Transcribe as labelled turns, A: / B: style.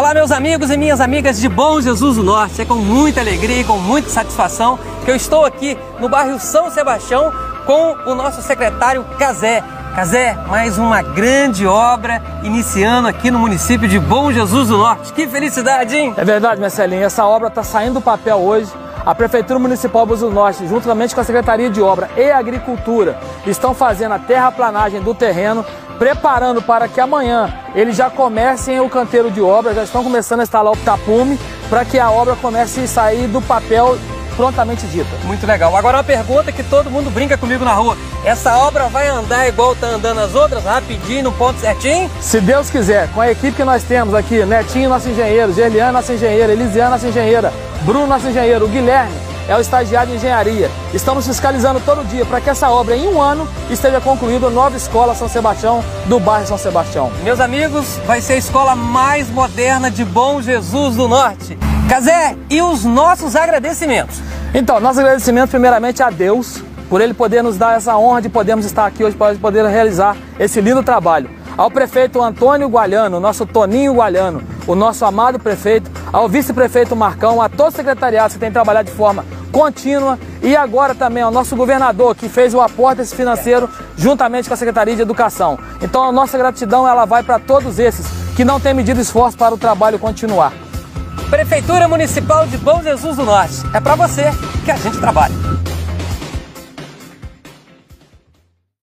A: Olá, meus amigos e minhas amigas de Bom Jesus do Norte. É com muita alegria e com muita satisfação que eu estou aqui no bairro São Sebastião com o nosso secretário Cazé. Cazé, mais uma grande obra iniciando aqui no município de Bom Jesus do Norte. Que felicidade, hein?
B: É verdade, Marcelinho. Essa obra está saindo do papel hoje. A Prefeitura Municipal de Bom Jesus do Norte, juntamente com a Secretaria de Obra e Agricultura, estão fazendo a terraplanagem do terreno, preparando para que amanhã eles já comecem o canteiro de obra, já estão começando a instalar o tapume, para que a obra comece a sair do papel prontamente dita.
A: Muito legal. Agora uma pergunta que todo mundo brinca comigo na rua. Essa obra vai andar igual está andando as outras, rapidinho, no ponto certinho?
B: Se Deus quiser, com a equipe que nós temos aqui, Netinho, nosso engenheiro, Gerliane, nossa engenheira, Elisiane, nossa engenheira, Bruno, nosso engenheiro, o Guilherme é o estagiário de engenharia. Estamos fiscalizando todo dia para que essa obra, em um ano, esteja concluída a nova escola São Sebastião, do bairro São Sebastião.
A: Meus amigos, vai ser a escola mais moderna de Bom Jesus do Norte. Cazé, e os nossos agradecimentos?
B: Então, nosso agradecimento primeiramente a Deus, por Ele poder nos dar essa honra de podermos estar aqui hoje, para poder realizar esse lindo trabalho. Ao prefeito Antônio Gualhano, nosso Toninho Gualhano, o nosso amado prefeito, ao vice-prefeito Marcão, a todos os secretariados que têm trabalhado de forma contínua e agora também ao nosso governador que fez o aporte desse financeiro juntamente com a Secretaria de Educação. Então a nossa gratidão ela vai para todos esses que não têm medido esforço para o trabalho continuar.
A: Prefeitura Municipal de Bom Jesus do Norte, é para você que a gente trabalha.